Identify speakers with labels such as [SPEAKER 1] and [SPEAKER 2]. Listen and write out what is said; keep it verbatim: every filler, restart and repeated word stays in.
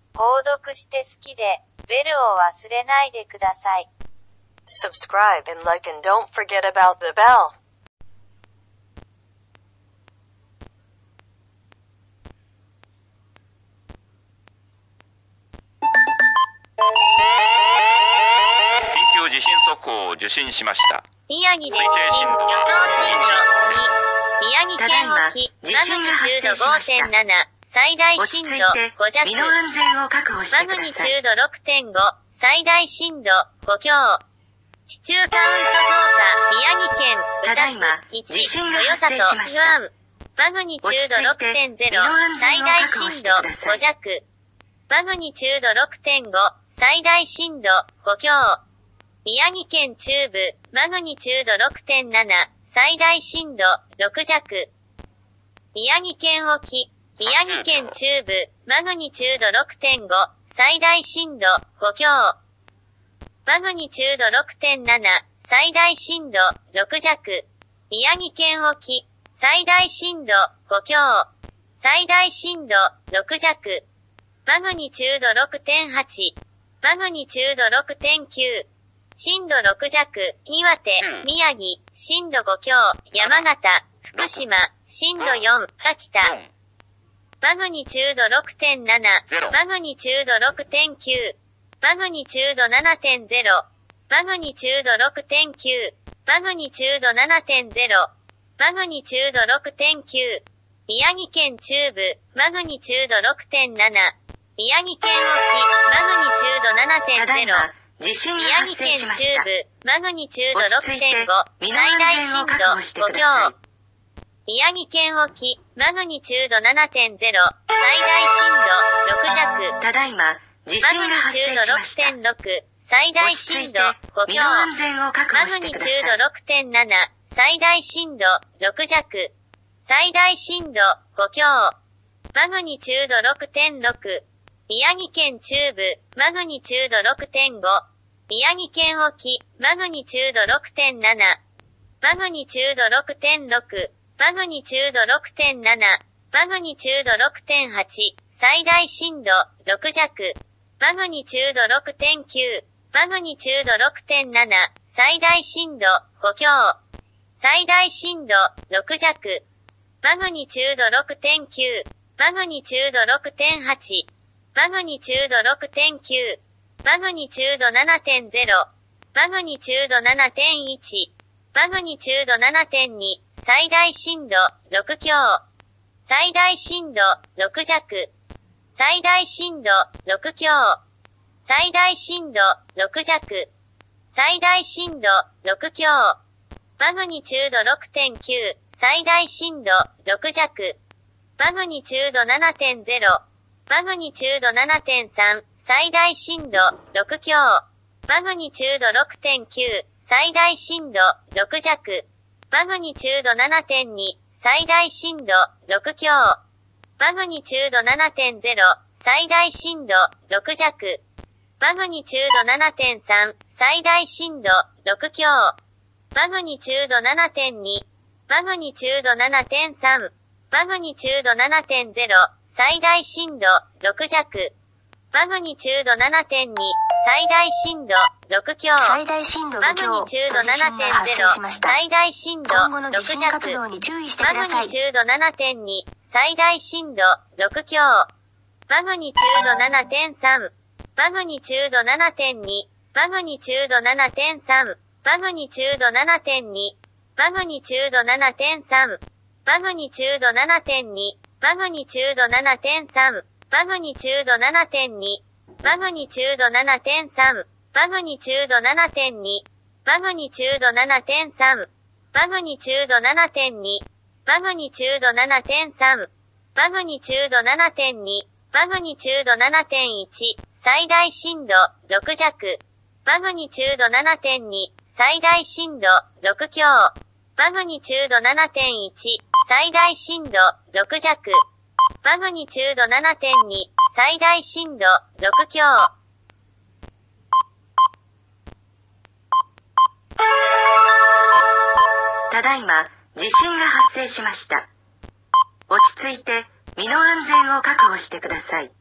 [SPEAKER 1] 購読して好きで、ベルを忘れないでください。
[SPEAKER 2] Subscribe and like and don't forget about the bell.
[SPEAKER 3] 緊急地震速報を受信しました。
[SPEAKER 4] 宮城で地震予想震度に、宮城県沖、マグニチュード ごてんなな、最大震度ご弱、マグニチュード ろくてんご、最大震度ご強。市中カウント増加、宮城県、宇多津、いち、豊里、不安。マグニチュード ろくてんゼロ、最大震度ご弱。マグニチュード ろくてんご、最大震度ご強。宮城県中部、マグニチュード ろくてんなな、最大震度ろく弱。宮城県沖、宮城県中部、マグニチュード ろくてんご、最大震度ご強。マグニチュード ろくてんなな、最大震度ろく弱。宮城県沖、最大震度ご強。最大震度ろく弱。マグニチュード ろくてんはち。マグニチュード ろくてんきゅう。震度ろく弱、岩手、宮城、震度ご強、山形、福島、震度よん、秋田。マグニチュード ろくてんなな、マグニチュード ろくてんきゅう、マグニチュード ななてんゼロ、マグニチュード ろくてんきゅう、マグニチュード ななてんゼロ、マグニチュード ろくてんきゅう、宮城県中部、マグニチュード ろくてんなな、宮城県沖、マグニチュード ななてんゼロ、宮城県中部、マグニチュード ろくてんご、最大震度ご強。宮城県沖、マグニチュード ななてんゼロ、最大震度ろく弱。
[SPEAKER 5] ただいま、
[SPEAKER 4] マグニチュード ろくてんろく、最大震度ご強。マグニチュード ろくてんなな、最大震度ろく弱。最大震度ご強。マグニチュード ろくてんろく。宮城県中部、マグニチュード ろくてんご。宮城県沖、マグニチュード ろくてんなな。マグニチュード ろくてんろく。マグニチュード ろくてんなな。マグニチュード ろくてんはち。最大震度ろく弱。マグニチュード ろくてんきゅう。マグニチュード ろくてんなな。最大震度ご強。最大震度ろく弱。マグニチュード ろくてんきゅう。マグニチュード ろくてんはち。マグニチュード ろくてんきゅう。マグニチュード ななてんゼロ。マグニチュード ななてんいち。マグニチュード ななてんに。最大震度ろく強。最大震度ろく弱。最大震度ろく強。最大震度ろく弱。最大震度ろく強。マグニチュード ろくてんきゅう。最大震度ろく弱。マグニチュード ななてんゼロ。マグニチュード ななてんさん。最大震度ろく強。マグニチュード ろくてんきゅう。最大震度ろく弱。マグニチュード ななてんに。最大震度ろく強。マグニチュード ななてんゼロ。最大震度ろく弱。マグニチュード ななてんさん。最大震度ろく強。マグニチュード ななてんに。マグニチュード ななてんさん。マグニチュード ななてんゼロ。最大震度ろく弱。マグニチュード ななてんに。最大震度ろく強。
[SPEAKER 2] 最大震度ご強の地震が発生しました。
[SPEAKER 4] 最大震度
[SPEAKER 2] 今後の地震活動に注意してください。
[SPEAKER 4] マグニチュード ななてんに。最大震度ろく強。マグニチュード ななてんさん。マグニチュード ななてんに。マグニチュード ななてんさん。マグニチュード ななてんに。マグニチュード ななてんさん。マグニチュード ななてんに。マグニチュード ななてんさん。マグニチュード ななてんに。マグニチュード ななてんさん。マグニチュード ななてんに。マグニチュード ななてんさん。マグニチュード ななてんに。マグニチュード ななてんさん。マグニチュード ななてんに。マグニチュード ななてんいち。最大震度ろく弱。マグニチュード ななてんに。最大震度ろく強。マグニチュード ななてんいち。最大震度ろく弱。マグニチュード ななてんに。最大震度ろく強。
[SPEAKER 5] ただいま、地震が発生しました。落ち着いて、身の安全を確保してください。